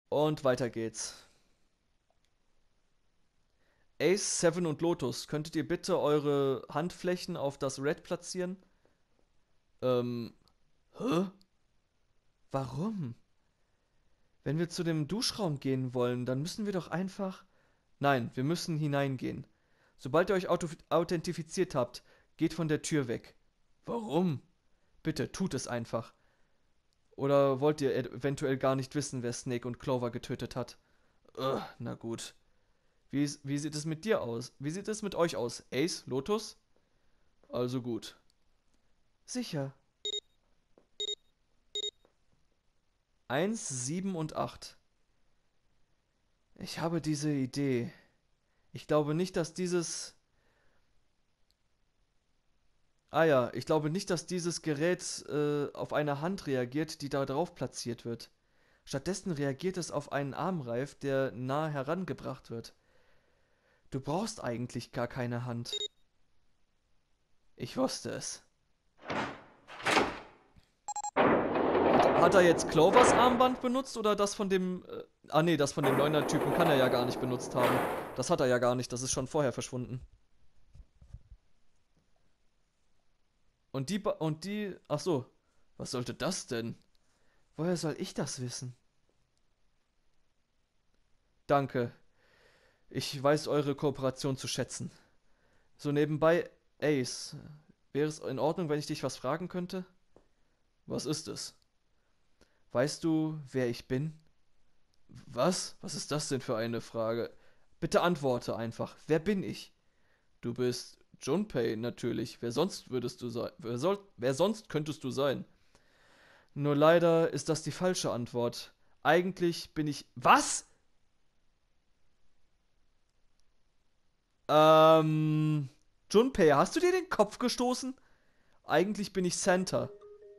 Und weiter geht's. Ace, Seven und Lotus, könntet ihr bitte eure Handflächen auf das Red platzieren? Ähm, hä? Warum? Wenn wir zu dem Duschraum gehen wollen, dann müssen wir doch einfach... Nein, wir müssen hineingehen. Sobald ihr euch authentifiziert habt, geht von der Tür weg. Warum? Bitte, tut es einfach. Oder wollt ihr eventuell gar nicht wissen, wer Snake und Clover getötet hat? Na gut. Wie sieht es mit dir aus? Wie sieht es mit euch aus? Ace, Lotus? Also gut. Sicher. 1, 7 und 8. Ich habe diese Idee. Ich glaube nicht, dass dieses... Ah ja, ich glaube nicht, dass dieses Gerät auf eine Hand reagiert, die da drauf platziert wird. Stattdessen reagiert es auf einen Armreif, der nah herangebracht wird. Du brauchst eigentlich gar keine Hand. Ich wusste es. Hat er jetzt Clovers Armband benutzt oder das von dem... ah nee, das von dem Neuner-Typen kann er ja gar nicht benutzt haben. Das hat er ja gar nicht, das ist schon vorher verschwunden. Und die... Ach so. Was sollte das denn? Woher soll ich das wissen? Danke. Ich weiß eure Kooperation zu schätzen. So nebenbei, Ace, wäre es in Ordnung, wenn ich dich was fragen könnte? Was ist es? Weißt du, wer ich bin? Was? Was ist das denn für eine Frage? Bitte antworte einfach. Wer bin ich? Du bist Junpei, natürlich. Wer sonst würdest du sein? Wer sonst könntest du sein? Nur leider ist das die falsche Antwort. Eigentlich bin ich. Was? Ähm. Junpei, hast du dir den Kopf gestoßen? Eigentlich bin ich Santa.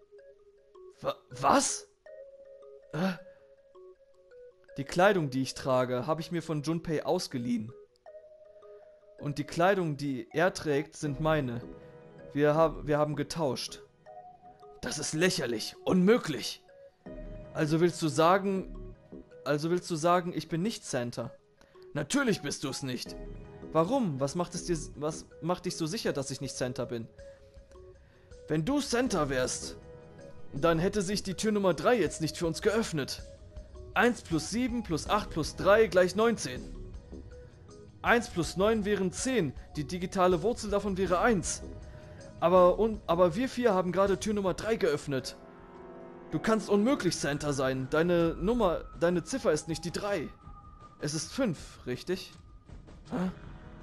Was? Äh, Die Kleidung, die ich trage, habe ich mir von Junpei ausgeliehen. Und die Kleidung, die er trägt, sind meine. Wir haben getauscht. Das ist lächerlich. Unmöglich. Also willst du sagen... Also willst du sagen, ich bin nicht Santa? Natürlich bist du es nicht. Warum? Was macht dich so sicher, dass ich nicht Santa bin? Wenn du Santa wärst, dann hätte sich die Tür Nummer 3 jetzt nicht für uns geöffnet. 1 plus 7 plus 8 plus 3 gleich 19. 1 plus 9 wären 10. Die digitale Wurzel davon wäre 1. Aber wir vier haben gerade Tür Nummer 3 geöffnet. Du kannst unmöglich Santa sein. Deine Ziffer ist nicht die 3. Es ist 5, richtig? Hä?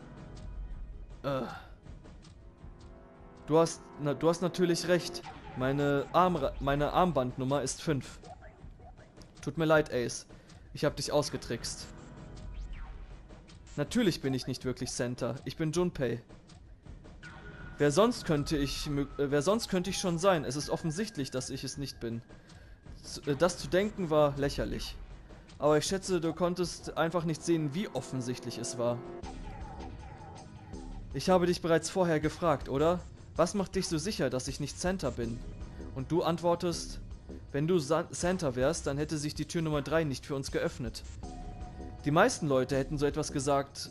Du hast natürlich recht. Meine Armbandnummer ist 5. Tut mir leid, Ace. Ich hab dich ausgetrickst. Natürlich bin ich nicht wirklich Santa. Ich bin Junpei. Wer sonst könnte ich schon sein? Es ist offensichtlich, dass ich es nicht bin. Das zu denken war lächerlich. Aber ich schätze, du konntest einfach nicht sehen, wie offensichtlich es war. Ich habe dich bereits vorher gefragt, oder? Was macht dich so sicher, dass ich nicht Santa bin? Und du antwortest, wenn du Santa wärst, dann hätte sich die Tür Nummer 3 nicht für uns geöffnet. Die meisten Leute hätten so etwas gesagt.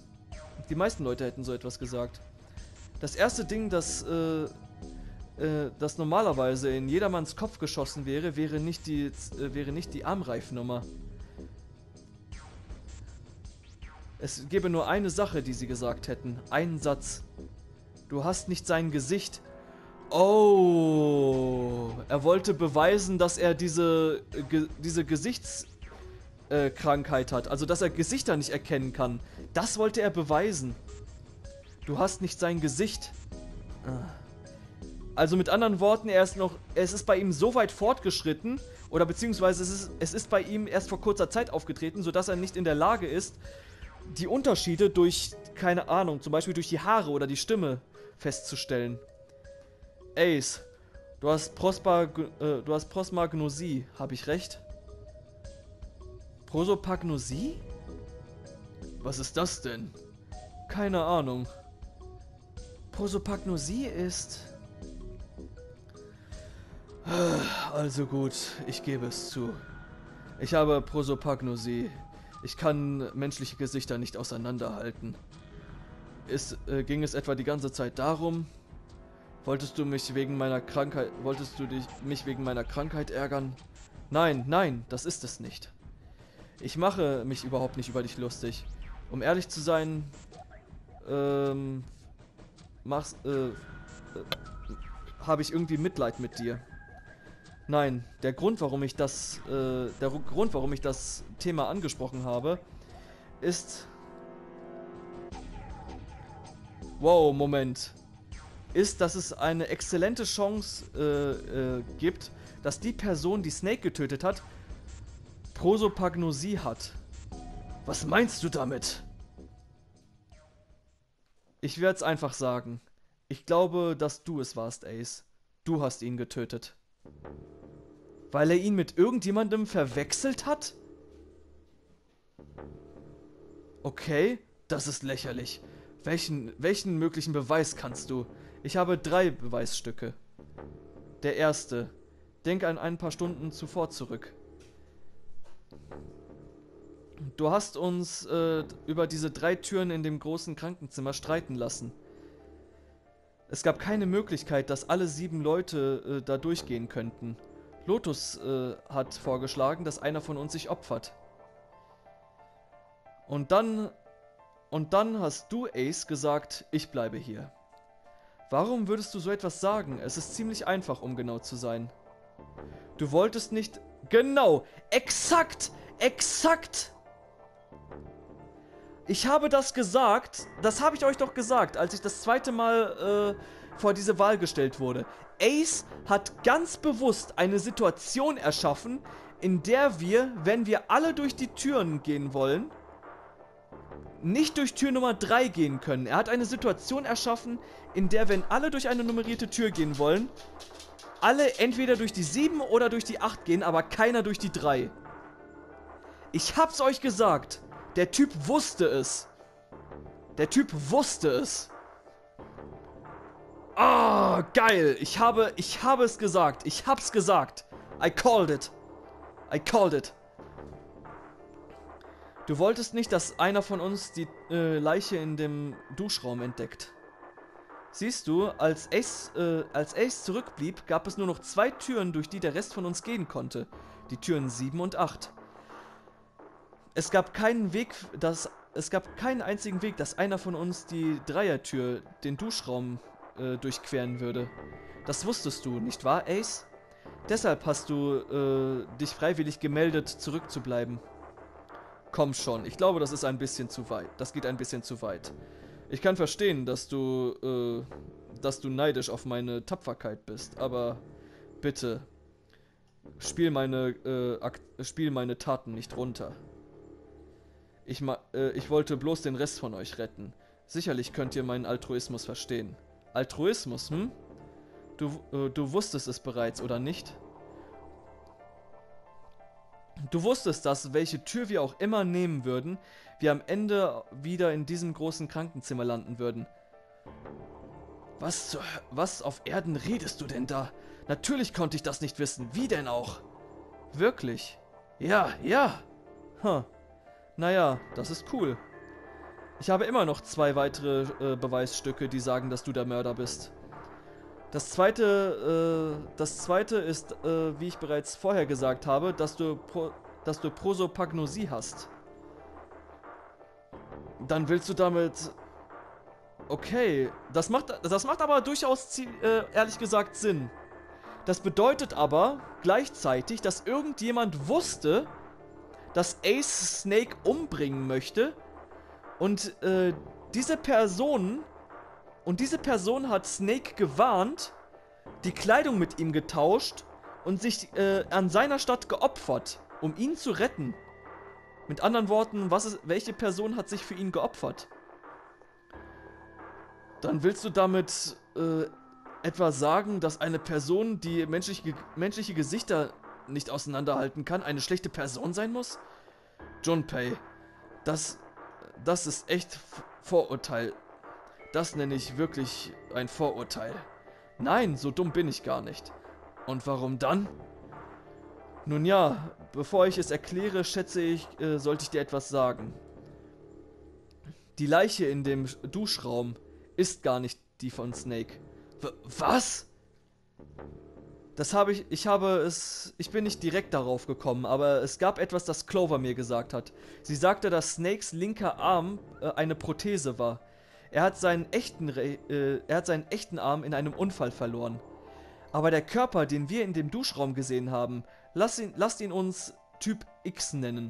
Das erste Ding, das normalerweise in jedermanns Kopf geschossen wäre, wäre nicht die Armreifnummer. Es gäbe nur eine Sache, die sie gesagt hätten. Einen Satz. Du hast nicht sein Gesicht. Oh, er wollte beweisen, dass er diese Gesichtskrankheit hat. Also, dass er Gesichter nicht erkennen kann. Das wollte er beweisen. Du hast nicht sein Gesicht. Also mit anderen Worten, es ist bei ihm so weit fortgeschritten, oder beziehungsweise es ist bei ihm erst vor kurzer Zeit aufgetreten, sodass er nicht in der Lage ist, die Unterschiede durch, keine Ahnung, zum Beispiel durch die Haare oder die Stimme festzustellen. Ace, du hast Prosopagnosie, habe ich recht? Prosopagnosie? Was ist das denn? Keine Ahnung. Prosopagnosie ist... Also gut, ich gebe es zu. Ich habe Prosopagnosie. Ich kann menschliche Gesichter nicht auseinanderhalten. Ging es etwa die ganze Zeit darum? Wolltest du mich wegen meiner Krankheit ärgern? Nein, nein, das ist es nicht. Ich mache mich überhaupt nicht über dich lustig. Um ehrlich zu sein, habe ich irgendwie Mitleid mit dir. Nein, der Grund, warum ich das Thema angesprochen habe, ist... Wow, Moment. Ist, dass es eine exzellente Chance gibt, dass die Person, die Snake getötet hat, Prosopagnosie hat. Was meinst du damit? Ich werde es einfach sagen. Ich glaube, dass du es warst, Ace. Du hast ihn getötet. Weil er ihn mit irgendjemandem verwechselt hat? Okay, das ist lächerlich. Welchen möglichen Beweis kannst du? Ich habe 3 Beweisstücke. Der erste. Denk an ein paar Stunden zuvor zurück. Du hast uns über diese 3 Türen in dem großen Krankenzimmer streiten lassen. Es gab keine Möglichkeit, dass alle 7 Leute da durchgehen könnten. Lotus hat vorgeschlagen, dass einer von uns sich opfert. Und dann hast du, Ace, gesagt, ich bleibe hier. Warum würdest du so etwas sagen? Es ist ziemlich einfach, um genau zu sein. Du wolltest nicht... Genau! Exakt! Exakt! Ich habe das gesagt, das habe ich euch doch gesagt, als ich das zweite Mal vor diese Wahl gestellt wurde. Ace hat ganz bewusst eine Situation erschaffen, in der wir, wenn wir alle durch die Türen gehen wollen, nicht durch Tür Nummer 3 gehen können. Er hat eine Situation erschaffen, in der, wenn alle durch eine nummerierte Tür gehen wollen, alle entweder durch die 7 oder durch die 8 gehen, aber keiner durch die 3. Ich hab's euch gesagt. Der Typ wusste es. Der Typ wusste es. Ah, geil. Ich habe es gesagt. Ich hab's gesagt. I called it. I called it. Du wolltest nicht, dass einer von uns die Leiche in dem Duschraum entdeckt. Siehst du, als Ace zurückblieb, gab es nur noch 2 Türen, durch die der Rest von uns gehen konnte. Die Türen 7 und 8. Es gab keinen einzigen Weg, dass einer von uns die Dreiertür, den Duschraum, durchqueren würde. Das wusstest du, nicht wahr, Ace? Deshalb hast du dich freiwillig gemeldet, zurückzubleiben. Komm schon, ich glaube, das ist ein bisschen zu weit. Das geht ein bisschen zu weit. Ich kann verstehen, dass du neidisch auf meine Tapferkeit bist, aber bitte, spiel meine Taten nicht runter. Ich wollte bloß den Rest von euch retten. Sicherlich könnt ihr meinen Altruismus verstehen. Altruismus, hm? Du wusstest es bereits, oder nicht? Du wusstest, dass welche Tür wir auch immer nehmen würden, wir am Ende wieder in diesem großen Krankenzimmer landen würden. Was auf Erden redest du denn da? Natürlich konnte ich das nicht wissen. Wie denn auch? Wirklich? Ja, ja. Naja, das ist cool. Ich habe immer noch 2 weitere Beweisstücke, die sagen, dass du der Mörder bist. Das zweite ist, wie ich bereits vorher gesagt habe, dass du Prosopagnosie hast. Dann willst du damit... Okay, das macht aber durchaus, ehrlich gesagt, Sinn. Das bedeutet aber gleichzeitig, dass irgendjemand wusste, dass Ace Snake umbringen möchte und diese Person hat Snake gewarnt, die Kleidung mit ihm getauscht und sich an seiner Stadt geopfert, um ihn zu retten. Mit anderen Worten, welche Person hat sich für ihn geopfert? Dann willst du damit etwa sagen, dass eine Person, die menschliche Gesichter nicht auseinanderhalten kann, eine schlechte Person sein muss? Junpei, das ist echt Vorurteil. Das nenne ich wirklich ein Vorurteil. Nein, so dumm bin ich gar nicht. Und warum dann? Nun ja, bevor ich es erkläre, schätze ich, sollte ich dir etwas sagen. Die Leiche in dem Duschraum ist gar nicht die von Snake. Was? Ich bin nicht direkt darauf gekommen, aber es gab etwas, das Clover mir gesagt hat. Sie sagte, dass Snakes linker Arm eine Prothese war. Er hat seinen echten Arm in einem Unfall verloren. Aber der Körper, den wir in dem Duschraum gesehen haben, lasst ihn uns Typ X nennen.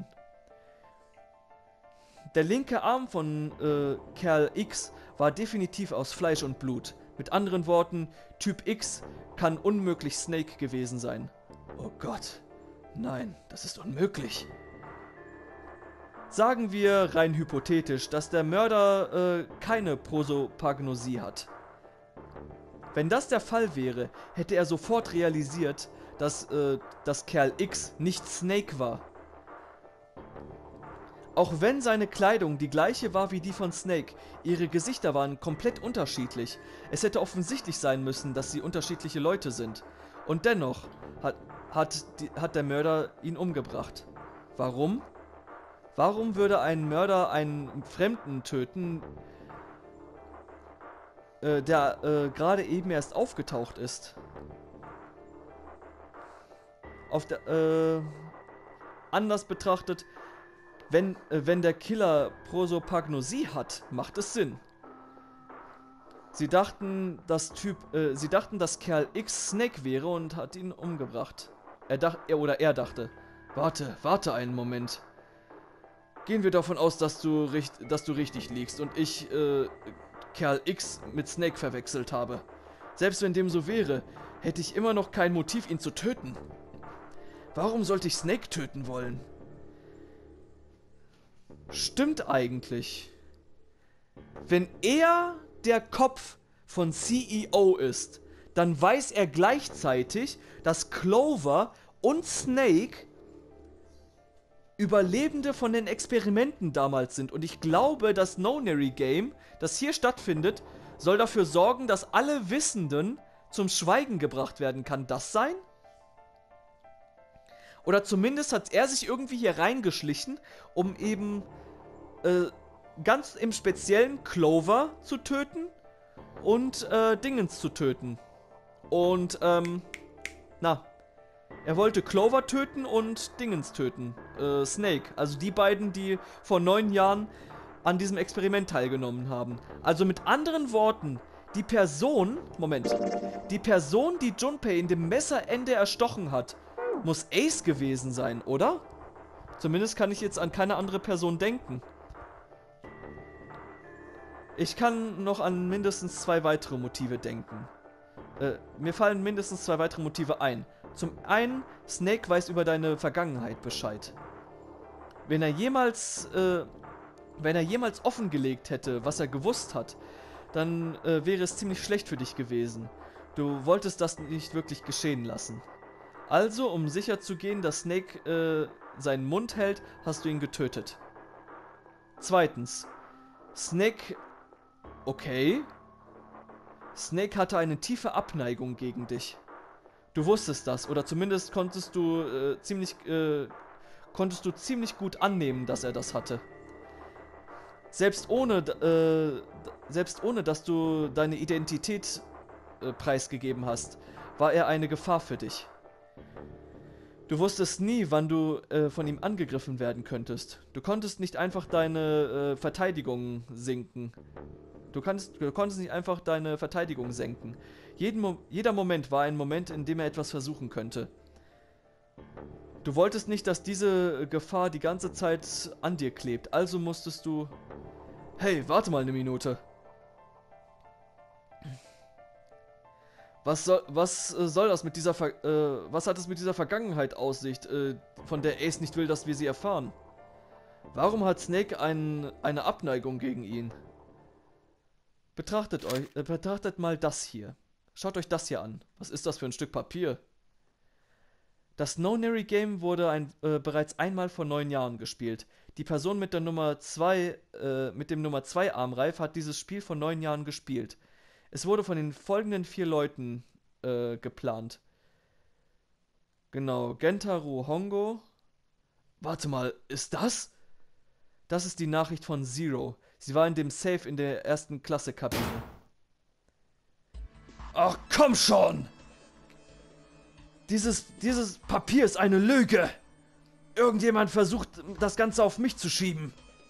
Der linke Arm von Kerl X war definitiv aus Fleisch und Blut. Mit anderen Worten, Typ X kann unmöglich Snake gewesen sein. Oh Gott. Nein, das ist unmöglich. Sagen wir rein hypothetisch, dass der Mörder keine Prosopagnosie hat. Wenn das der Fall wäre, hätte er sofort realisiert, dass Kerl X nicht Snake war. Auch wenn seine Kleidung die gleiche war wie die von Snake, ihre Gesichter waren komplett unterschiedlich. Es hätte offensichtlich sein müssen, dass sie unterschiedliche Leute sind. Und dennoch hat der Mörder ihn umgebracht. Warum? Warum würde ein Mörder einen Fremden töten, der gerade eben erst aufgetaucht ist? Anders betrachtet, wenn der Killer Prosopagnosie hat, macht es Sinn. Sie dachten, dass Kerl X Snake wäre und hat ihn umgebracht. Er dachte, warte einen Moment. Gehen wir davon aus, dass du richtig liegst und ich Kerl X mit Snake verwechselt habe. Selbst wenn dem so wäre, hätte ich immer noch kein Motiv, ihn zu töten. Warum sollte ich Snake töten wollen? Stimmt eigentlich. Wenn er der Kopf von CEO ist, dann weiß er gleichzeitig, dass Clover und Snake Überlebende von den Experimenten damals sind. Und ich glaube, das No-Nary Game, das hier stattfindet, soll dafür sorgen, dass alle Wissenden zum Schweigen gebracht werden. Kann das sein? Oder zumindest hat er sich irgendwie hier reingeschlichen, um eben ganz im Speziellen Clover zu töten und Dingens zu töten. Und, er wollte Clover töten und Dingens töten. Snake. Also die beiden, die vor 9 Jahren an diesem Experiment teilgenommen haben. Also mit anderen Worten, die Person, die Junpei in dem Messerende erstochen hat, muss Ace gewesen sein, oder? Zumindest kann ich jetzt an keine andere Person denken. Ich kann noch an mindestens 2 weitere Motive denken. Mir fallen mindestens 2 weitere Motive ein. Zum einen, Snake weiß über deine Vergangenheit Bescheid. Wenn er jemals offengelegt hätte, was er gewusst hat, dann wäre es ziemlich schlecht für dich gewesen. Du wolltest das nicht wirklich geschehen lassen. Also, um sicher zu gehen, dass Snake seinen Mund hält, hast du ihn getötet. Zweitens, Snake... Okay. Snake hatte eine tiefe Abneigung gegen dich. Du wusstest das, oder zumindest konntest du ziemlich gut annehmen, dass er das hatte. Selbst ohne, dass du deine Identität preisgegeben hast, war er eine Gefahr für dich. Du wusstest nie, wann du von ihm angegriffen werden könntest. Du konntest nicht einfach deine Verteidigung sinken. Du konntest nicht einfach deine Verteidigung senken. Jeder Moment war ein Moment, in dem er etwas versuchen könnte. Du wolltest nicht, dass diese Gefahr die ganze Zeit an dir klebt, also musstest du... Hey, warte mal eine Minute. Was hat es mit dieser Vergangenheit aus sich, von der Ace nicht will, dass wir sie erfahren? Warum hat Snake eine Abneigung gegen ihn? Betrachtet mal das hier. Schaut euch das hier an. Was ist das für ein Stück Papier? Das No-Nary Game wurde bereits einmal vor 9 Jahren gespielt. Die Person mit der Nummer 2, mit dem Nummer 2 Armreif hat dieses Spiel vor 9 Jahren gespielt. Es wurde von den folgenden 4 Leuten geplant. Genau, Gentaro Hongo. Warte mal, ist das? Das ist die Nachricht von Zero. Sie war in dem Safe in der ersten Klasse-Kabine. Ach, komm schon! Dieses Papier ist eine Lüge! Irgendjemand versucht, das Ganze auf mich zu schieben.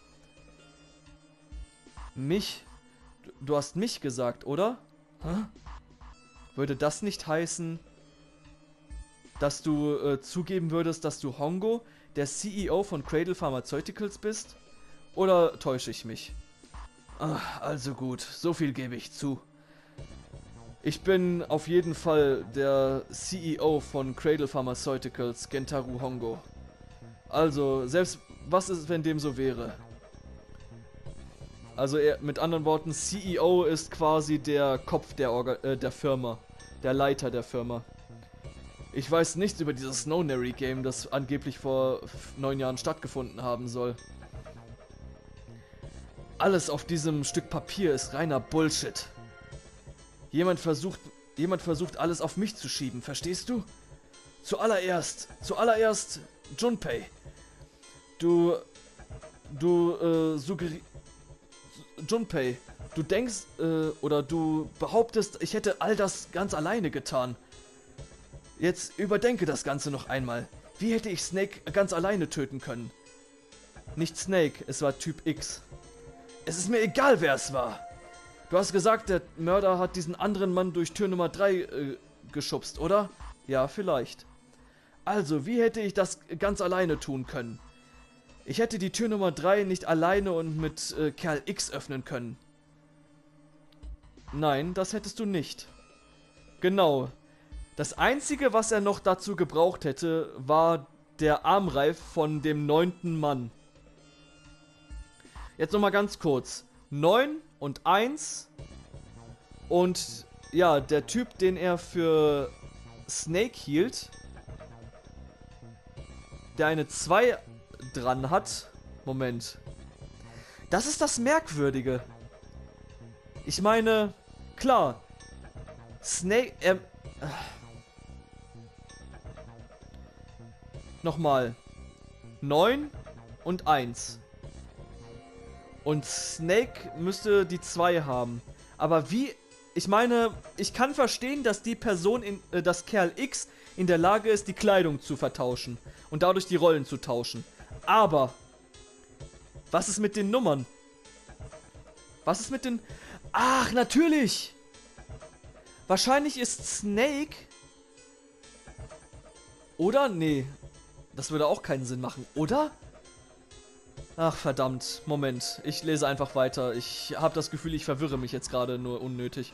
Mich? Du hast mich gesagt, oder? Hä? Würde das nicht heißen, dass du zugeben würdest, dass du Hongo, der CEO von Cradle Pharmaceuticals bist? Oder täusche ich mich? Ach, also gut, so viel gebe ich zu. Ich bin auf jeden Fall der CEO von Cradle Pharmaceuticals, Gentaro Hongo. Also, selbst was ist, wenn dem so wäre? Also mit anderen Worten, CEO ist quasi der Kopf der Firma, der Leiter der Firma. Ich weiß nichts über dieses Snow-Nary Game, das angeblich vor 9 Jahren stattgefunden haben soll. Alles auf diesem Stück Papier ist reiner Bullshit. Jemand versucht alles auf mich zu schieben, verstehst du? Zuallererst Junpei. Junpei, du denkst oder du behauptest, ich hätte all das ganz alleine getan. Jetzt überdenke das Ganze noch einmal. Wie hätte ich Snake ganz alleine töten können? Nicht Snake, es war Typ X. Es ist mir egal, wer es war. Du hast gesagt, der Mörder hat diesen anderen Mann durch Tür Nummer 3 geschubst, oder? Ja, vielleicht. Also, wie hätte ich das ganz alleine tun können? Ich hätte die Tür Nummer 3 nicht alleine und mit Kerl X öffnen können. Nein, das hättest du nicht. Genau. Das Einzige, was er noch dazu gebraucht hätte, war der Armreif von dem 9. Mann. Jetzt nochmal ganz kurz. 9 und 1. Und ja, der Typ, den er für Snake hielt, der eine 2 dran hat. Moment. Das ist das Merkwürdige. Ich meine, klar. Snake, nochmal. 9 und 1. Und Snake müsste die 2 haben. Aber wie... Ich meine, ich kann verstehen, dass die Person, dass Kerl X in der Lage ist, die Kleidung zu vertauschen. Und dadurch die Rollen zu tauschen. Aber... Was ist mit den Nummern? Was ist mit den... Ach, natürlich! Wahrscheinlich ist Snake... Oder? Nee. Das würde auch keinen Sinn machen, oder? Ach, verdammt. Moment. Ich lese einfach weiter. Ich habe das Gefühl, ich verwirre mich jetzt gerade nur unnötig.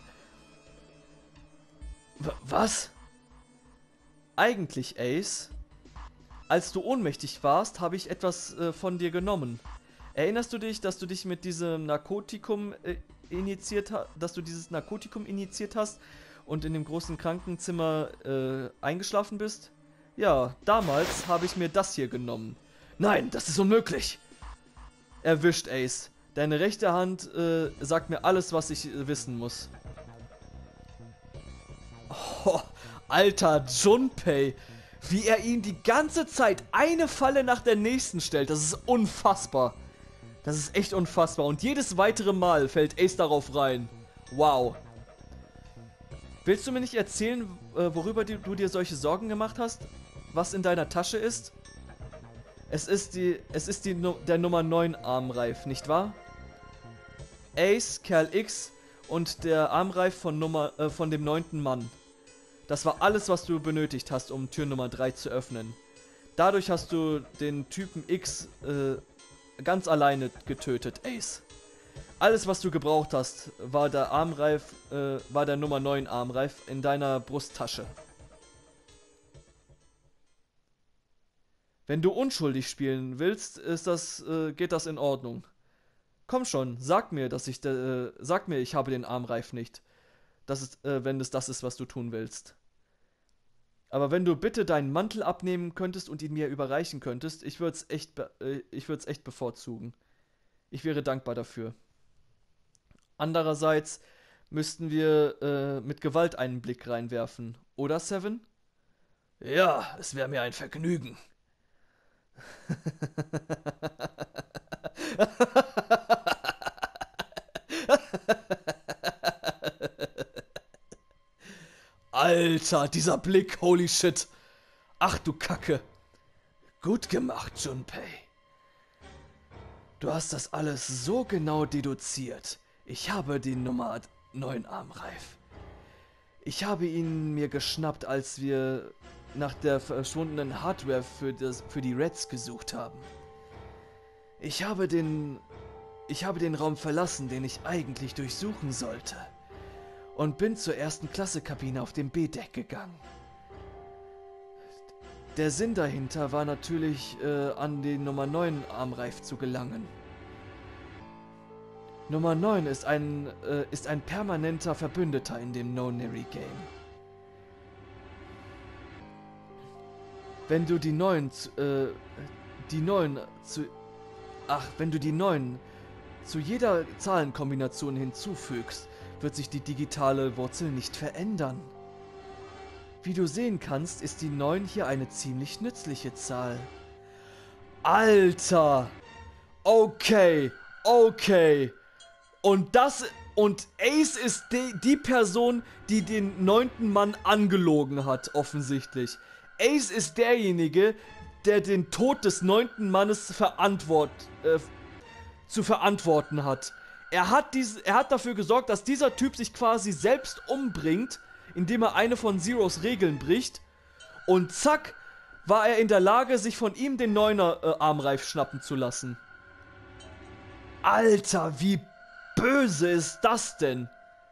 Was? Eigentlich, Ace, als du ohnmächtig warst, habe ich etwas von dir genommen. Erinnerst du dich, dass du dich mit diesem Narkotikum dass du dieses Narkotikum injiziert hast und in dem großen Krankenzimmer eingeschlafen bist? Ja, damals habe ich mir das hier genommen. Nein, das ist unmöglich! Erwischt, Ace. Deine rechte Hand sagt mir alles, was ich wissen muss. Oh, alter Junpei. Wie er ihn die ganze Zeit eine Falle nach der nächsten stellt. Das ist unfassbar. Das ist echt unfassbar. Und jedes weitere Mal fällt Ace darauf rein. Wow. Willst du mir nicht erzählen, worüber du dir solche Sorgen gemacht hast? Was in deiner Tasche ist? Es ist der Nummer 9 Armreif, nicht wahr? Ace, Kerl X und der Armreif von dem 9. Mann. Das war alles, was du benötigt hast, um Tür Nummer 3 zu öffnen. Dadurch hast du den Typen X ganz alleine getötet, Ace. Alles, was du gebraucht hast, war der Armreif, war der Nummer 9 Armreif in deiner Brusttasche. Wenn du unschuldig spielen willst, geht das in Ordnung. Komm schon, sag mir, ich habe den Armreif nicht. Wenn es das ist, was du tun willst. Aber wenn du bitte deinen Mantel abnehmen könntest und ihn mir überreichen könntest, ich würde es echt bevorzugen. Ich wäre dankbar dafür. Andererseits müssten wir mit Gewalt einen Blick reinwerfen. Oder, Seven? Ja, es wäre mir ein Vergnügen. Alter, dieser Blick, holy shit. Ach du Kacke. Gut gemacht, Junpei. Du hast das alles so genau deduziert. Ich habe die Nummer 9 Armreif. Ich habe ihn mir geschnappt, als wir nach der verschwundenen Hardware für die Reds gesucht haben. Ich habe den Raum verlassen, den ich eigentlich durchsuchen sollte. Und bin zur ersten Klasse-Kabine auf dem B-Deck gegangen. Der Sinn dahinter war natürlich, an den Nummer 9 Armreif zu gelangen. Nummer 9 ist ein permanenter Verbündeter in dem No-Nary-Game. Wenn du die 9 zu jeder Zahlenkombination hinzufügst, wird sich die digitale Wurzel nicht verändern. Wie du sehen kannst, ist die 9 hier eine ziemlich nützliche Zahl. Alter! Okay. Und Ace ist die Person, die den 9. Mann angelogen hat, offensichtlich. Ace ist derjenige, der den Tod des 9. Mannes zu verantworten hat. Er hat dafür gesorgt, dass dieser Typ sich quasi selbst umbringt, indem er eine von Zeros Regeln bricht. Und zack, war er in der Lage, sich von ihm den 9er Armreif schnappen zu lassen. Alter, wie böse ist das denn?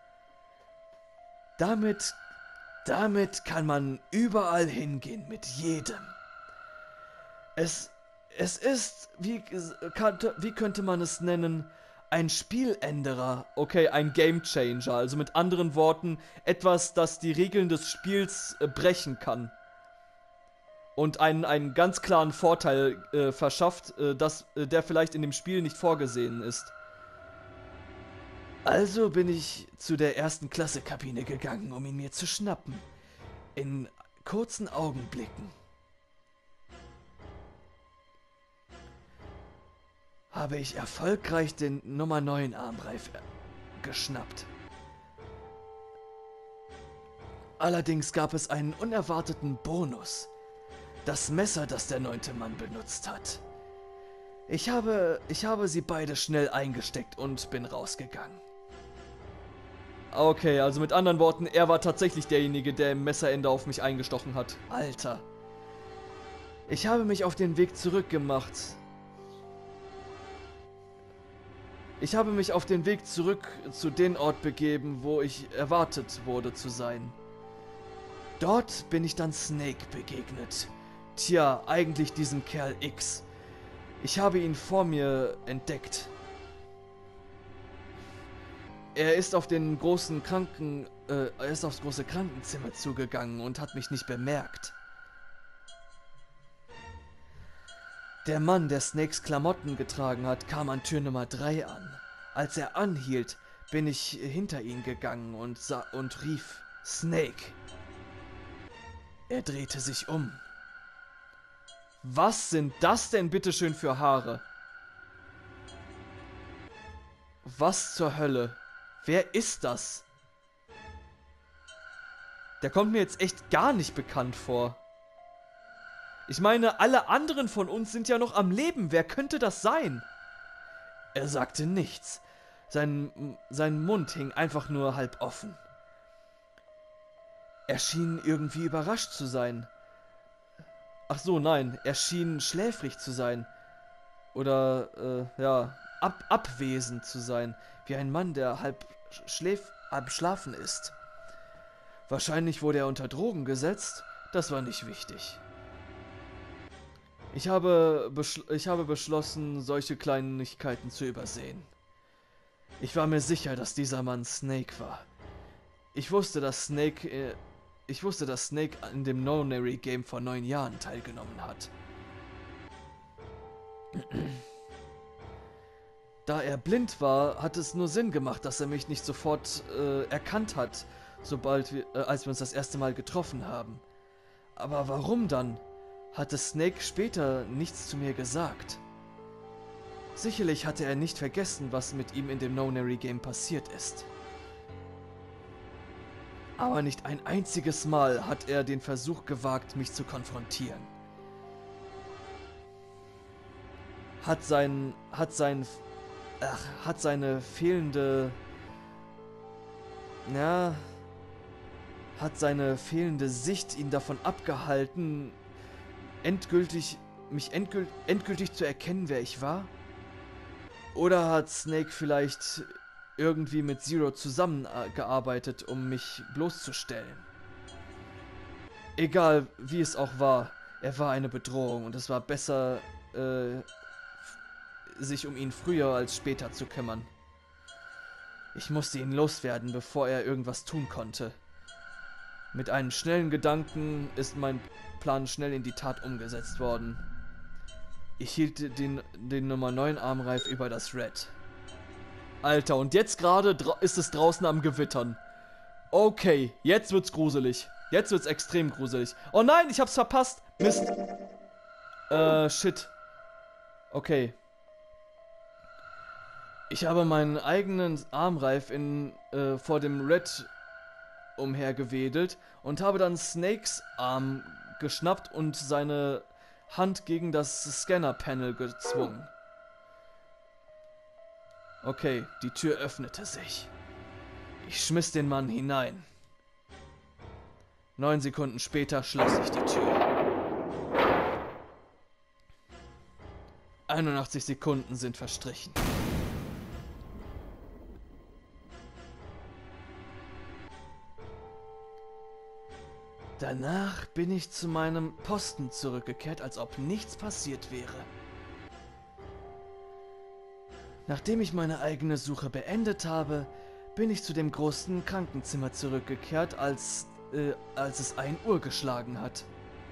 Damit kann man überall hingehen, mit jedem. Es ist, wie könnte man es nennen, ein Spieländerer. Okay, ein Gamechanger. Also mit anderen Worten, etwas, das die Regeln des Spiels brechen kann. Und einen ganz klaren Vorteil verschafft, der vielleicht in dem Spiel nicht vorgesehen ist. Also bin ich zu der ersten Klasse-Kabine gegangen, um ihn mir zu schnappen. In kurzen Augenblicken habe ich erfolgreich den Nummer 9 Armreif geschnappt. Allerdings gab es einen unerwarteten Bonus. Das Messer, das der 9. Mann benutzt hat. Ich habe sie beide schnell eingesteckt und bin rausgegangen. Okay, also mit anderen Worten, er war tatsächlich derjenige, der im Messerende auf mich eingestochen hat. Alter. Ich habe mich auf den Weg zurück gemacht. Ich habe mich auf den Weg zurück zu dem Ort begeben, wo ich erwartet wurde zu sein. Dort bin ich dann Snake begegnet. Tja, eigentlich diesem Kerl X. Ich habe ihn vor mir entdeckt. Er ist aufs große Krankenzimmer zugegangen und hat mich nicht bemerkt. Der Mann, der Snakes Klamotten getragen hat, kam an Tür Nummer 3 an. Als er anhielt, bin ich hinter ihn gegangen und rief: Snake! Er drehte sich um. Was sind das denn bitteschön für Haare? Was zur Hölle? Wer ist das? Der kommt mir jetzt echt gar nicht bekannt vor. Ich meine, alle anderen von uns sind ja noch am Leben. Wer könnte das sein? Er sagte nichts. Sein Mund hing einfach nur halb offen. Er schien irgendwie überrascht zu sein. Ach so, nein, er schien schläfrig zu sein. Oder, abwesend zu sein. Wie ein Mann, der halb schlafen ist. Wahrscheinlich wurde er unter Drogen gesetzt. Das war nicht wichtig. Ich habe beschlossen, solche Kleinigkeiten zu übersehen. Ich war mir sicher, dass dieser Mann Snake war. Ich wusste, dass Snake in dem No-Nary Game vor 9 Jahren teilgenommen hat. Da er blind war, hat es nur Sinn gemacht, dass er mich nicht sofort erkannt hat, als wir uns das erste Mal getroffen haben. Aber warum dann? Hatte Snake später nichts zu mir gesagt? Sicherlich hatte er nicht vergessen, was mit ihm in dem No-Nary Game passiert ist. Aber nicht ein einziges Mal hat er den Versuch gewagt, mich zu konfrontieren. Hat seine fehlende Sicht ihn davon abgehalten, endgültig zu erkennen, wer ich war? Oder hat Snake vielleicht irgendwie mit Zero zusammengearbeitet, um mich bloßzustellen? Egal, wie es auch war, er war eine Bedrohung und es war besser, sich um ihn früher als später zu kümmern. Ich musste ihn loswerden, bevor er irgendwas tun konnte. Mit einem schnellen Gedanken ist mein Plan schnell in die Tat umgesetzt worden. Ich hielt den Nummer 9 Armreif über das Red. Alter, und jetzt gerade ist es draußen am Gewittern. Okay, jetzt wird's gruselig. Jetzt wird's extrem gruselig. Oh nein, ich hab's verpasst. Mist. Shit. Okay. Ich habe meinen eigenen Armreif vor dem Red umhergewedelt und habe dann Snakes Arm geschnappt und seine Hand gegen das Scanner-Panel gezwungen. Okay, die Tür öffnete sich. Ich schmiss den Mann hinein. 9 Sekunden später schloss ich die Tür. 81 Sekunden sind verstrichen. Danach bin ich zu meinem Posten zurückgekehrt, als ob nichts passiert wäre. Nachdem ich meine eigene Suche beendet habe, bin ich zu dem großen Krankenzimmer zurückgekehrt, als es 1 Uhr geschlagen hat.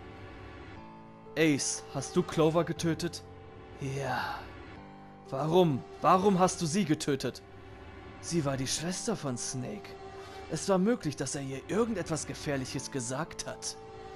Ace, hast du Clover getötet? Ja. Warum? Warum hast du sie getötet? Sie war die Schwester von Snake. Es war möglich, dass er ihr irgendetwas Gefährliches gesagt hat.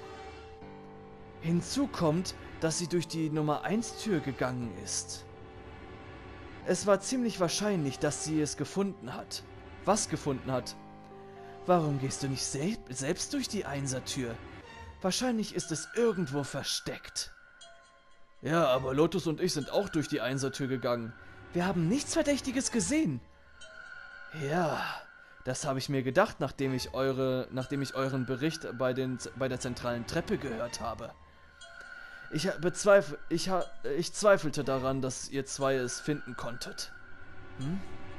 Hinzu kommt, dass sie durch die Nummer 1 Tür gegangen ist. Es war ziemlich wahrscheinlich, dass sie es gefunden hat. Was gefunden hat? Warum gehst du nicht selbst durch die 1er Tür? Wahrscheinlich ist es irgendwo versteckt. Ja, aber Lotus und ich sind auch durch die 1er Tür gegangen. Wir haben nichts Verdächtiges gesehen. Ja, das habe ich mir gedacht, nachdem ich euren Bericht bei der zentralen Treppe gehört habe. Ich zweifelte daran, dass ihr zwei es finden konntet. Hm?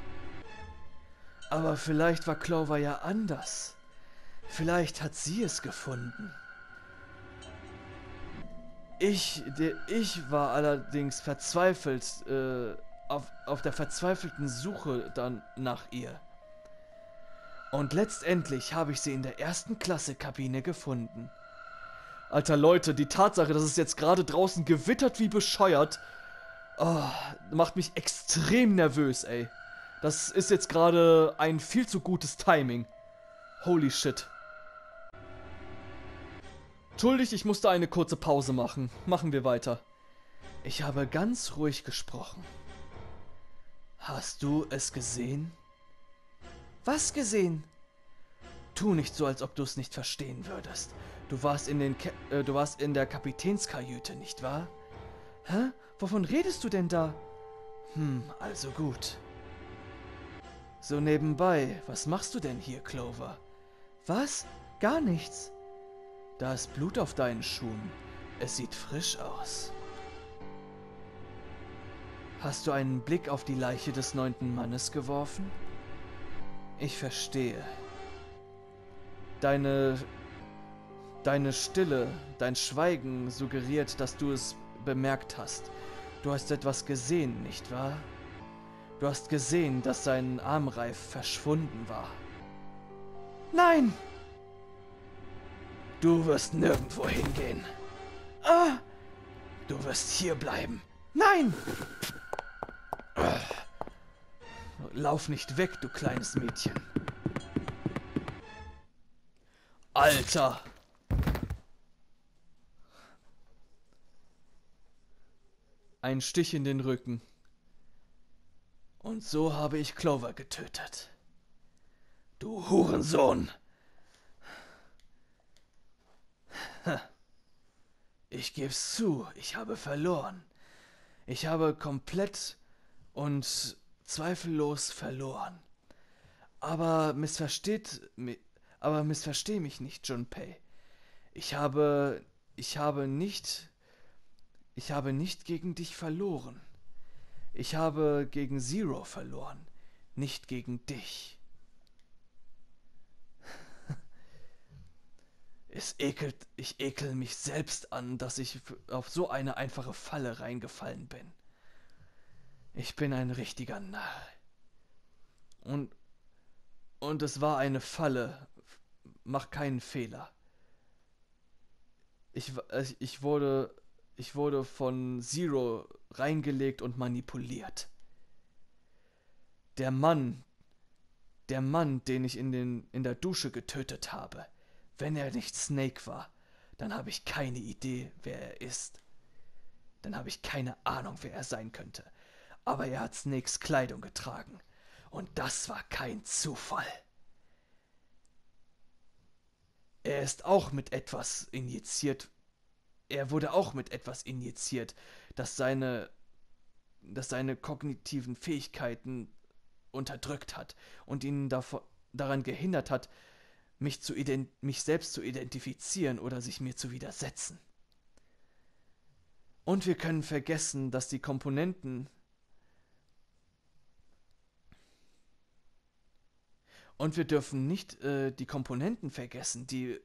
Aber vielleicht war Clover ja anders. Vielleicht hat sie es gefunden. Ich war allerdings verzweifelt, auf der verzweifelten Suche dann nach ihr. Und letztendlich habe ich sie in der 1. Klasse Kabine gefunden. Alter Leute, die Tatsache, dass es jetzt gerade draußen gewittert wie bescheuert, macht mich extrem nervös, ey. Das ist jetzt gerade ein viel zu gutes Timing. Holy shit. Entschuldigt, ich musste eine kurze Pause machen. Machen wir weiter. Ich habe ganz ruhig gesprochen. Hast du es gesehen? Was gesehen? Tu nicht so, als ob du es nicht verstehen würdest. Du warst in der Kapitänskajüte, nicht wahr? Hä? Wovon redest du denn da? Also gut. So nebenbei, was machst du denn hier, Clover? Was? Gar nichts. Da ist Blut auf deinen Schuhen. Es sieht frisch aus. Hast du einen Blick auf die Leiche des 9. Mannes geworfen? Ich verstehe. Deine Stille, dein Schweigen suggeriert, dass du es bemerkt hast. Du hast etwas gesehen, nicht wahr? Du hast gesehen, dass sein Armreif verschwunden war. Nein! Du wirst nirgendwo hingehen. Ah! Du wirst hier bleiben. Nein! Lauf nicht weg, du kleines Mädchen. Alter! einen Stich in den Rücken. Und so habe ich Clover getötet. Du Hurensohn! Ich geb's zu, ich habe verloren. Ich habe komplett und zweifellos verloren. Aber missversteh mich nicht, Junpei. Ich habe, ich habe nicht, ich habe nicht gegen dich verloren. Ich habe gegen Zero verloren, nicht gegen dich. Ich ekel mich selbst an, dass ich auf so eine einfache Falle reingefallen bin. Ich bin ein richtiger Narr. Und, und es war eine Falle. Mach keinen Fehler. Ich wurde von Zero reingelegt und manipuliert. Der Mann, den ich in der Dusche getötet habe, wenn er nicht Snake war, dann habe ich keine Idee, wer er ist. Dann habe ich keine Ahnung, wer er sein könnte. Aber er hat Snakes Kleidung getragen. Und das war kein Zufall. Er ist auch mit etwas injiziert. Er wurde auch mit etwas injiziert, das seine kognitiven Fähigkeiten unterdrückt hat und ihn daran gehindert hat, mich selbst zu identifizieren oder sich mir zu widersetzen. Und wir können vergessen, dass die Komponenten und wir dürfen nicht die Komponenten vergessen, die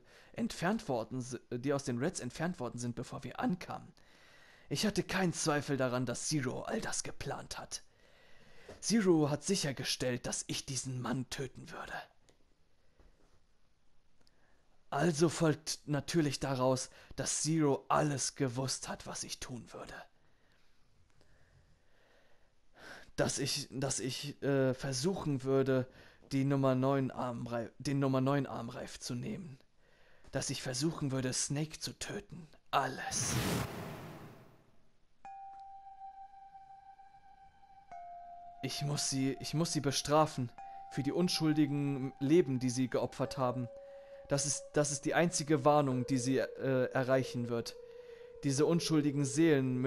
die aus den Reds entfernt worden sind, bevor wir ankamen. Ich hatte keinen Zweifel daran, dass Zero all das geplant hat. Zero hat sichergestellt, dass ich diesen Mann töten würde. Also folgt natürlich daraus, dass Zero alles gewusst hat, was ich tun würde. Dass ich versuchen würde, den Nummer 9 Armreif zu nehmen. Dass ich versuchen würde, Snake zu töten. Alles. Ich muss sie bestrafen für die unschuldigen Leben, die sie geopfert haben. Das ist die einzige Warnung, die sie erreichen wird. Diese unschuldigen Seelen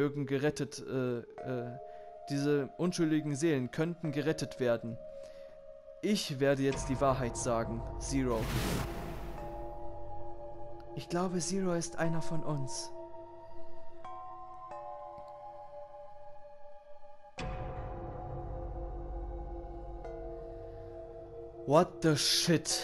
diese unschuldigen Seelen könnten gerettet werden. Ich werde jetzt die Wahrheit sagen, Zero. Ich glaube, Zero ist einer von uns. What the shit?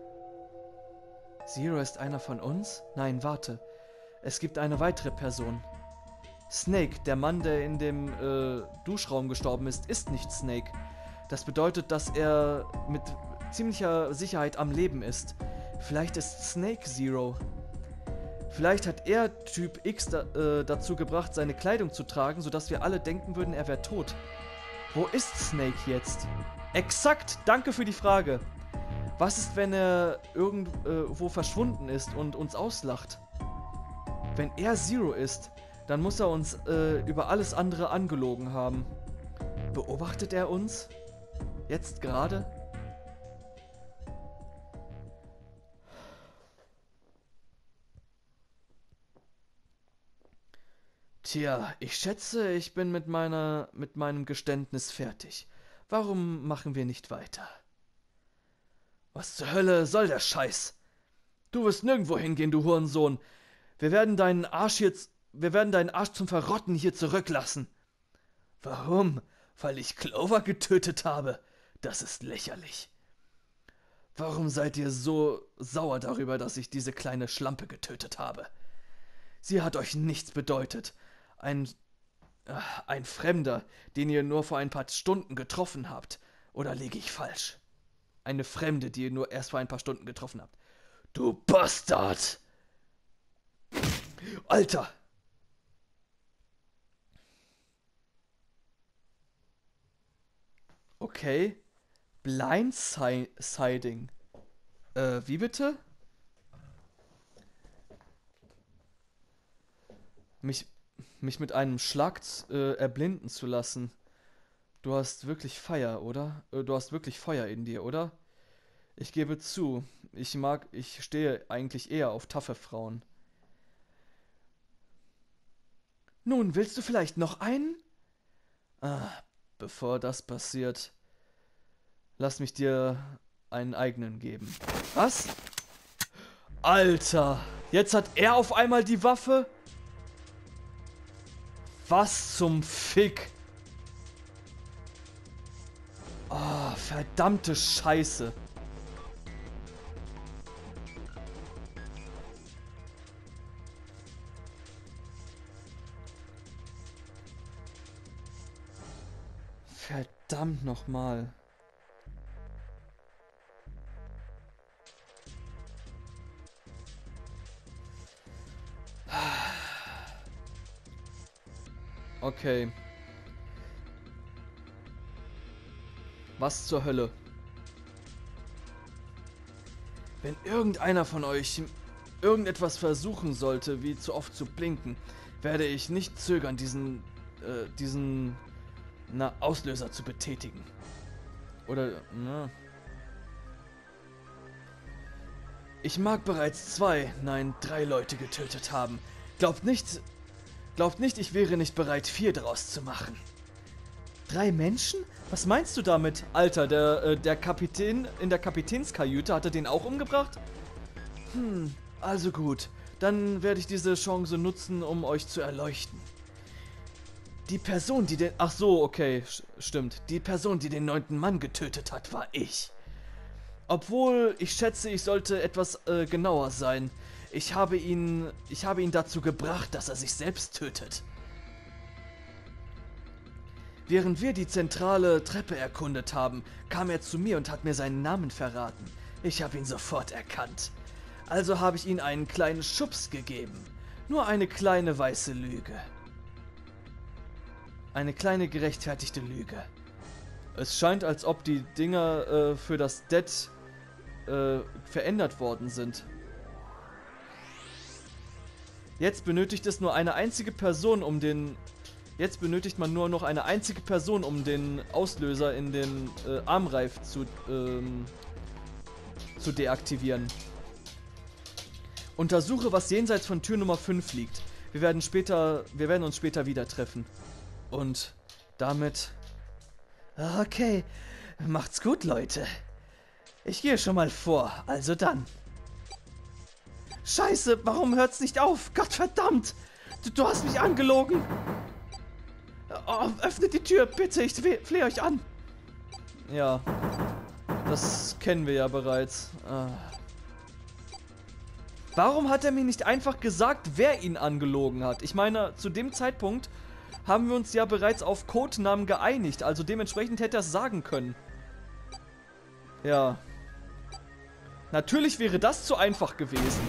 Zero ist einer von uns? Nein, warte. Es gibt eine weitere Person. Snake, der Mann, der in dem Duschraum gestorben ist nicht Snake. Das bedeutet, dass er mit ziemlicher Sicherheit am Leben ist. Vielleicht ist Snake Zero. Vielleicht hat er Typ X dazu gebracht, seine Kleidung zu tragen, sodass wir alle denken würden, er wäre tot. Wo ist Snake jetzt? Exakt, danke für die Frage. Was ist, wenn er irgendwo verschwunden ist und uns auslacht? Wenn er Zero ist, dann muss er uns über alles andere angelogen haben. Beobachtet er uns? Jetzt gerade? Tja, ich schätze, ich bin mit meinem Geständnis fertig. Warum machen wir nicht weiter? Was zur Hölle soll der Scheiß? Du wirst nirgendwo hingehen, du Hurensohn. Wir werden deinen Arsch zum Verrotten hier zurücklassen. Warum? Weil ich Clover getötet habe? Das ist lächerlich. Warum seid ihr so sauer darüber, dass ich diese kleine Schlampe getötet habe? Sie hat euch nichts bedeutet. Ein Fremder, den ihr nur vor ein paar Stunden getroffen habt. Oder liege ich falsch? Eine Fremde, die ihr nur erst vor ein paar Stunden getroffen habt. Du Bastard! Alter! Okay. Blindsiding. Wie bitte? mich mit einem Schlag erblinden zu lassen. Du hast wirklich Feuer, oder? Du hast wirklich Feuer in dir, oder? Ich gebe zu, ich stehe eigentlich eher auf taffe Frauen. Nun, willst du vielleicht noch einen? Ah, bevor das passiert, lass mich dir einen eigenen geben. Was? Alter, jetzt hat er auf einmal die Waffe? Was zum Fick? Oh, verdammte Scheiße. Verdammt nochmal. Okay. Was zur Hölle? Wenn irgendeiner von euch irgendetwas versuchen sollte, wie zu oft zu blinken, werde ich nicht zögern, diesen Auslöser zu betätigen. Oder, na. Ich mag bereits 2, nein, 3 Leute getötet haben. Glaubt nicht, ich wäre nicht bereit, 4 draus zu machen. 3 Menschen? Was meinst du damit? Alter, der Kapitän in der Kapitänskajüte, hat er den auch umgebracht? Also gut. Dann werde ich diese Chance nutzen, um euch zu erleuchten. Die Person, die den... Ach so, okay, stimmt. Die Person, die den 9. Mann getötet hat, war ich. Obwohl, ich schätze, ich sollte etwas genauer sein. Ich habe ihn dazu gebracht, dass er sich selbst tötet. Während wir die zentrale Treppe erkundet haben, kam er zu mir und hat mir seinen Namen verraten. Ich habe ihn sofort erkannt. Also habe ich ihm einen kleinen Schubs gegeben. Nur eine kleine weiße Lüge. Eine kleine gerechtfertigte Lüge. Es scheint, als ob die Dinger für das Dead verändert worden sind. Jetzt benötigt es nur eine einzige Person, um den... Jetzt benötigt man nur noch eine einzige Person, um den Auslöser in den Armreif zu deaktivieren. Untersuche, was jenseits von Tür Nummer 5 liegt. Wir werden uns später wieder treffen. Und damit... Okay, macht's gut, Leute. Ich gehe schon mal vor, also dann. Scheiße, warum hört's nicht auf? Gottverdammt! Du hast mich angelogen! Oh, öffnet die Tür, bitte, ich flehe euch an! Ja, das kennen wir ja bereits. Warum hat er mir nicht einfach gesagt, wer ihn angelogen hat? Ich meine, zu dem Zeitpunkt haben wir uns ja bereits auf Codenamen geeinigt, also dementsprechend hätte er es sagen können. Ja. Natürlich wäre das zu einfach gewesen.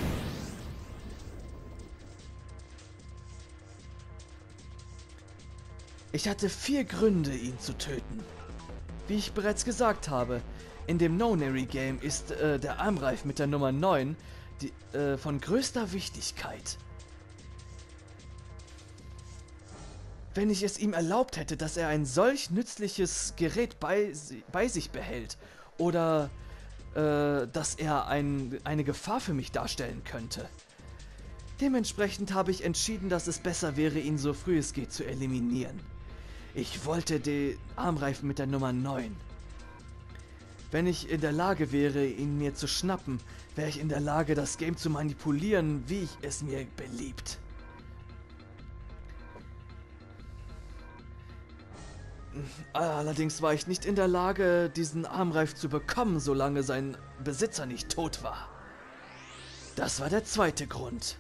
Ich hatte 4 Gründe, ihn zu töten. Wie ich bereits gesagt habe, in dem No-Nary-Game ist der Armreif mit der Nummer 9 von größter Wichtigkeit. Wenn ich es ihm erlaubt hätte, dass er ein solch nützliches Gerät bei sich behält oder dass er eine Gefahr für mich darstellen könnte. Dementsprechend habe ich entschieden, dass es besser wäre, ihn so früh es geht zu eliminieren. Ich wollte den Armreifen mit der Nummer 9. Wenn ich in der Lage wäre, ihn mir zu schnappen, wäre ich in der Lage, das Game zu manipulieren, wie es mir beliebt. Allerdings war ich nicht in der Lage, diesen Armreif zu bekommen, solange sein Besitzer nicht tot war. Das war der zweite Grund.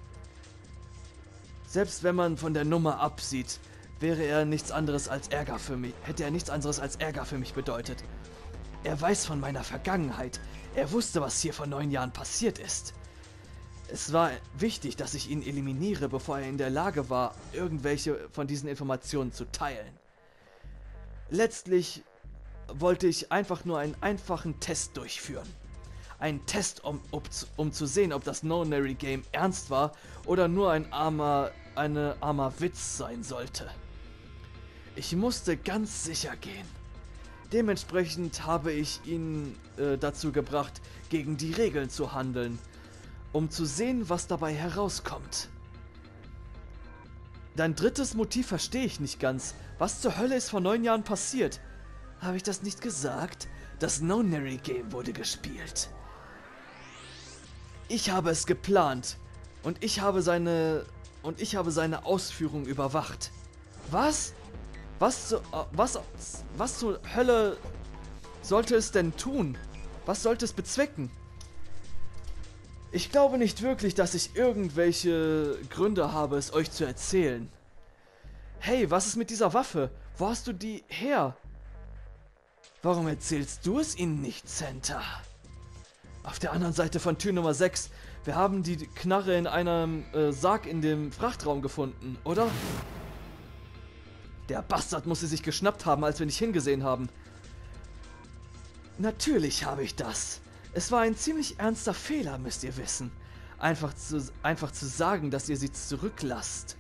Selbst wenn man von der Nummer absieht, hätte er nichts anderes als Ärger für mich bedeutet. Er weiß von meiner Vergangenheit. Er wusste, was hier vor 9 Jahren passiert ist. Es war wichtig, dass ich ihn eliminiere, bevor er in der Lage war, irgendwelche von diesen Informationen zu teilen. Letztlich wollte ich einfach nur einen einfachen Test durchführen. Ein Test, um zu sehen, ob das No-Nary Game ernst war oder nur ein armer ein armer Witz sein sollte. Ich musste ganz sicher gehen. Dementsprechend habe ich ihn dazu gebracht, gegen die Regeln zu handeln, um zu sehen, was dabei herauskommt. Dein drittes Motiv verstehe ich nicht ganz. Was zur Hölle ist vor 9 Jahren passiert? Habe ich das nicht gesagt? Das No-Nary-Game wurde gespielt. Ich habe es geplant und ich habe seine Ausführung überwacht. Was? Was zur Hölle sollte es denn tun? Was sollte es bezwecken? Ich glaube nicht wirklich, dass ich irgendwelche Gründe habe, es euch zu erzählen. Hey, was ist mit dieser Waffe? Wo hast du die her? Warum erzählst du es ihnen nicht, Santa? Auf der anderen Seite von Tür Nummer 6. Wir haben die Knarre in einem Sarg in dem Frachtraum gefunden, oder? Der Bastard muss sie sich geschnappt haben, als wir nicht hingesehen haben. Natürlich habe ich das. Es war ein ziemlich ernster Fehler, müsst ihr wissen. Einfach zu sagen, dass ihr sie zurücklasst.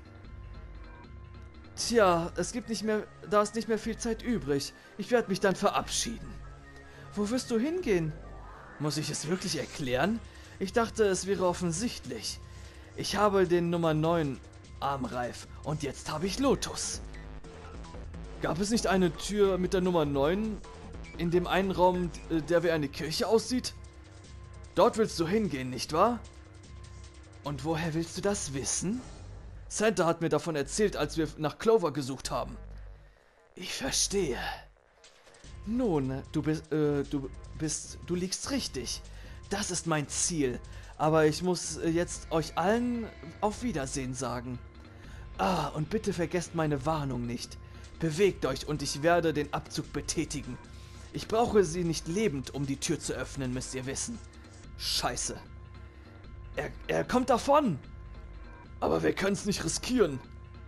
Tja, da ist nicht mehr viel Zeit übrig. Ich werde mich dann verabschieden. Wo wirst du hingehen? Muss ich es wirklich erklären? Ich dachte, es wäre offensichtlich. Ich habe den Nummer 9 Armreif und jetzt habe ich Lotus. Gab es nicht eine Tür mit der Nummer 9 in dem einen Raum, der wie eine Kirche aussieht? Dort willst du hingehen, nicht wahr? Und woher willst du das wissen? Santa hat mir davon erzählt, als wir nach Clover gesucht haben. Ich verstehe. Nun, du liegst richtig. Das ist mein Ziel. Aber ich muss jetzt euch allen auf Wiedersehen sagen. Ah, und bitte vergesst meine Warnung nicht. Bewegt euch und ich werde den Abzug betätigen. Ich brauche sie nicht lebend, um die Tür zu öffnen, müsst ihr wissen. Scheiße. Er kommt davon. Aber wir können es nicht riskieren.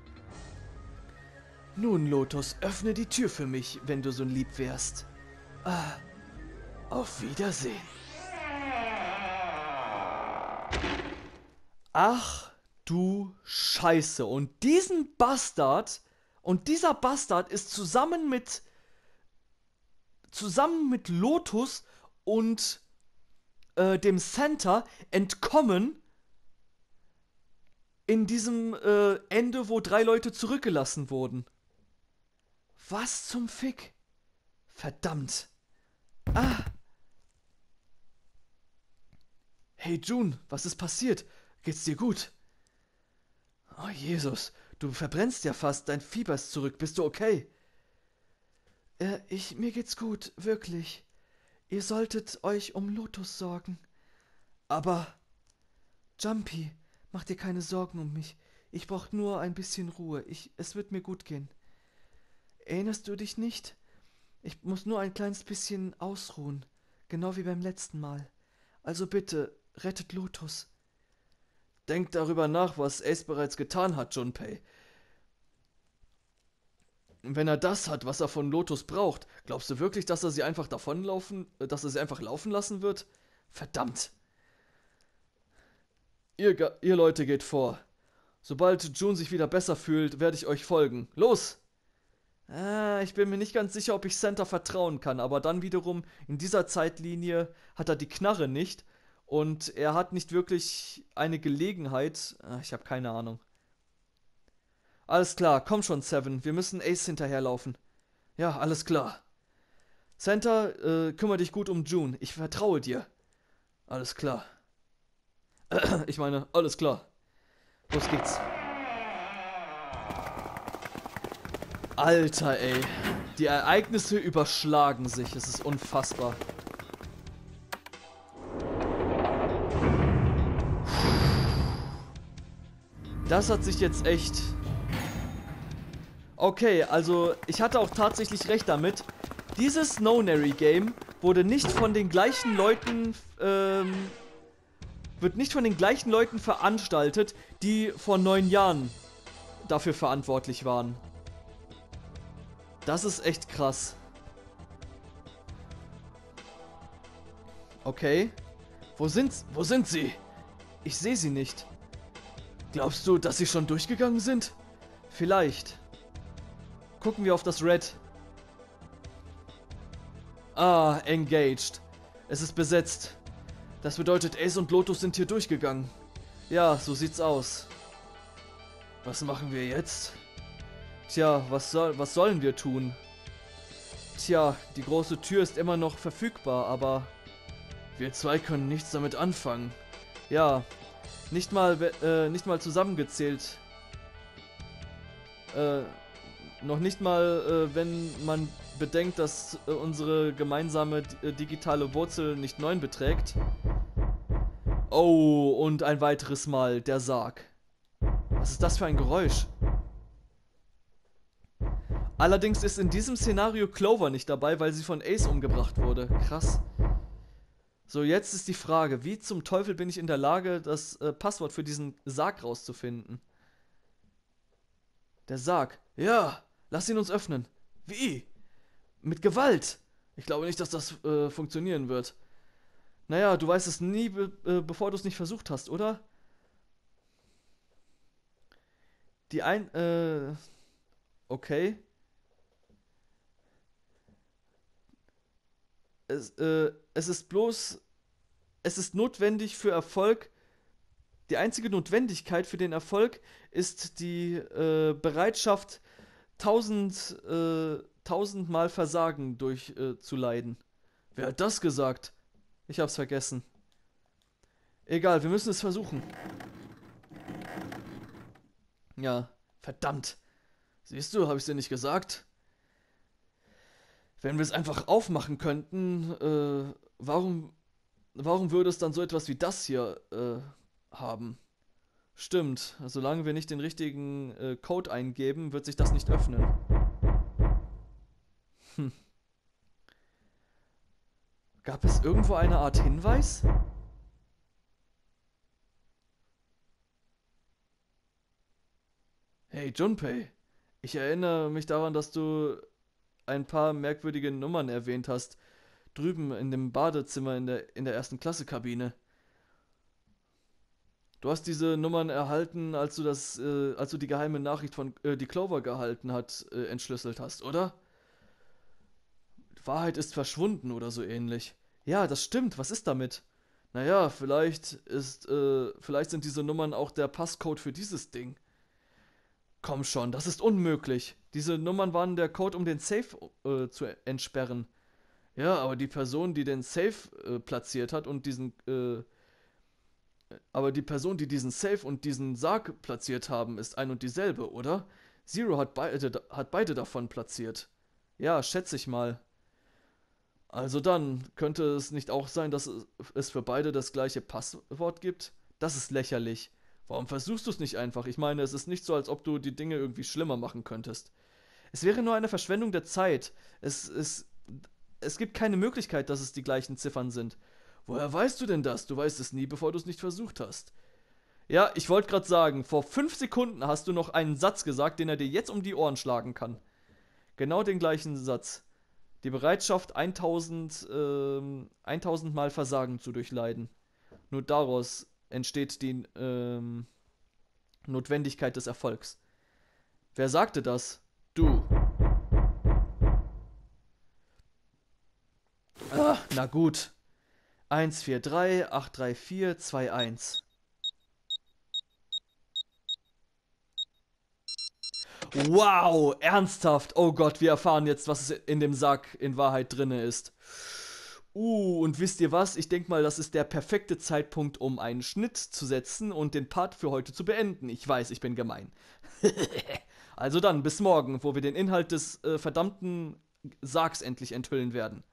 Nun, Lotus, öffne die Tür für mich, wenn du so lieb wärst. Ah, auf Wiedersehen. Ach du Scheiße. Und dieser Bastard ist zusammen mit Lotus und dem Santa entkommen in diesem Ende, wo 3 Leute zurückgelassen wurden. Was zum Fick? Verdammt. Ah. Hey June, was ist passiert? Geht's dir gut? Oh Jesus, du verbrennst ja fast, dein Fieber ist zurück, bist du okay? Mir geht's gut, wirklich. Ihr solltet euch um Lotus sorgen. Aber, Jumpy, mach dir keine Sorgen um mich. Ich brauch nur ein bisschen Ruhe. Es wird mir gut gehen. Erinnerst du dich nicht? Ich muss nur ein kleines bisschen ausruhen. Genau wie beim letzten Mal. Also bitte, rettet Lotus. Denkt darüber nach, was Ace bereits getan hat, Junpei. Wenn er das hat, was er von Lotus braucht, glaubst du wirklich, dass er sie einfach laufen lassen wird? Verdammt. Ihr Leute geht vor. Sobald June sich wieder besser fühlt, werde ich euch folgen. Los! Ich bin mir nicht ganz sicher, ob ich Santa vertrauen kann, aber dann wiederum, in dieser Zeitlinie hat er die Knarre nicht und er hat nicht wirklich eine Gelegenheit. Ich habe keine Ahnung. Alles klar, komm schon, Seven, wir müssen Ace hinterherlaufen. Ja, alles klar. Santa, kümmere dich gut um June, ich vertraue dir. Alles klar. Ich meine, alles klar. Los geht's. Alter, ey. Die Ereignisse überschlagen sich. Es ist unfassbar. Das hat sich jetzt echt... Okay, also ich hatte auch tatsächlich recht damit. Dieses No-Nary-Game wurde nicht von den gleichen Leuten... wird nicht von den gleichen Leuten veranstaltet, die vor 9 Jahren dafür verantwortlich waren. Das ist echt krass. Okay. Wo sind sie? Ich sehe sie nicht. Glaubst du, dass sie schon durchgegangen sind? Vielleicht. Gucken wir auf das Red. Ah, engaged. Es ist besetzt. Das bedeutet, Ace und Lotus sind hier durchgegangen. Ja, so sieht's aus. Was machen wir jetzt? Tja, was sollen wir tun? Tja, die große Tür ist immer noch verfügbar, aber wir zwei können nichts damit anfangen. Ja, nicht mal zusammengezählt. Noch nicht mal, wenn man bedenkt, dass unsere gemeinsame digitale Wurzel nicht 9 beträgt. Oh, und ein weiteres Mal der Sarg. Was ist das für ein Geräusch? Allerdings ist in diesem Szenario Clover nicht dabei, weil sie von Ace umgebracht wurde. Krass. So, jetzt ist die Frage, wie zum Teufel bin ich in der Lage, das Passwort für diesen Sarg rauszufinden? Der Sarg. Ja, lass ihn uns öffnen. Wie? Mit Gewalt. Ich glaube nicht, dass das funktionieren wird. Naja, du weißt es nie, bevor du es nicht versucht hast, oder? Okay. Es ist notwendig für Erfolg. Die einzige Notwendigkeit für den Erfolg ist die Bereitschaft, 1000 Mal Versagen durchzuleiden. Wer hat das gesagt? Ich hab's vergessen. Egal, wir müssen es versuchen. Ja, verdammt. Siehst du, habe ich dir nicht gesagt? Wenn wir es einfach aufmachen könnten, warum würde es dann so etwas wie das hier haben? Stimmt, solange wir nicht den richtigen Code eingeben, wird sich das nicht öffnen. Hm. Gab es irgendwo eine Art Hinweis? Hey Junpei, ich erinnere mich daran, dass du ein paar merkwürdige Nummern erwähnt hast. Drüben in dem Badezimmer in der ersten Klasse Kabine. Du hast diese Nummern erhalten, als du die geheime Nachricht von die Clover gehalten hat, entschlüsselt hast, oder? Die Wahrheit ist verschwunden oder so ähnlich. Ja, das stimmt. Was ist damit? Naja, vielleicht sind diese Nummern auch der Passcode für dieses Ding. Komm schon, das ist unmöglich. Diese Nummern waren der Code, um den Safe zu entsperren. Ja, aber die Person, die den Safe platziert hat und die Person, die diesen Safe und diesen Sarg platziert haben, ist ein und dieselbe, oder? Zero hat beide davon platziert. Ja, schätze ich mal. Also dann, könnte es nicht auch sein, dass es für beide das gleiche Passwort gibt? Das ist lächerlich. Warum versuchst du es nicht einfach? Ich meine, es ist nicht so, als ob du die Dinge irgendwie schlimmer machen könntest. Es wäre nur eine Verschwendung der Zeit. Es gibt keine Möglichkeit, dass es die gleichen Ziffern sind. Woher weißt du denn das? Du weißt es nie, bevor du es nicht versucht hast. Ja, ich wollte gerade sagen, vor 5 Sekunden hast du noch einen Satz gesagt, den er dir jetzt um die Ohren schlagen kann. Genau den gleichen Satz. Die Bereitschaft, 1000 Mal Versagen zu durchleiden. Nur daraus entsteht die Notwendigkeit des Erfolgs. Wer sagte das? Du. Ah, na gut. 143833421. Wow, ernsthaft. Oh Gott, wir erfahren jetzt, was in dem Sack in Wahrheit drinne ist. Und wisst ihr was? Ich denke mal, das ist der perfekte Zeitpunkt, um einen Schnitt zu setzen und den Part für heute zu beenden. Ich weiß, ich bin gemein. Also dann, bis morgen, wo wir den Inhalt des verdammten Sargs endlich enthüllen werden.